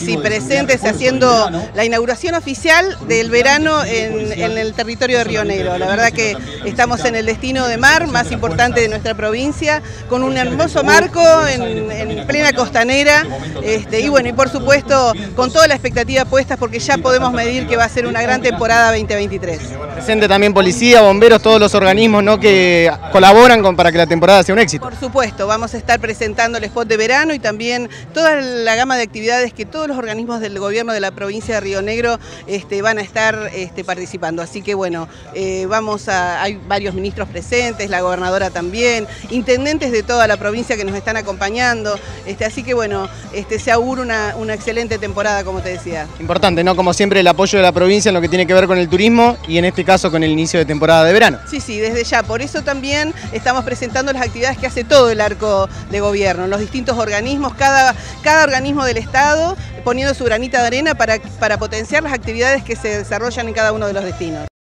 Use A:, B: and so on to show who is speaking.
A: sí, presentes haciendo la inauguración oficial del verano en el territorio de Río Negro. La verdad que estamos en el destino de mar más importante de nuestra provincia, con un hermoso marco en plena costanera, y bueno, y por supuesto con toda la expectativa puesta porque ya podemos medir que va a ser una gran temporada 2023.
B: Presente también policía, bomberos, todos los organismos, ¿no?, que colaboran para que la temporada sea un éxito.
A: Por supuesto, vamos a estar presentando el spot de verano y también toda la gama de actividades que todos los organismos del gobierno de la provincia de Río Negro van a estar participando. Así que bueno, hay varios ministros presentes, la gobernadora también, intendentes de toda la provincia que nos están acompañando. Así que bueno, se augura una excelente temporada, como te decía.
B: Importante, ¿no? Como siempre, el apoyo de la provincia en lo que tiene que ver con el turismo y en este caso con el inicio de temporada de verano.
A: Sí, desde ya. Por eso también estamos presentando las actividades que hace todo el arco de gobierno, los distintos organismos, cada organismo del Estado poniendo su granita de arena para potenciar las actividades que se desarrollan en cada uno de los destinos.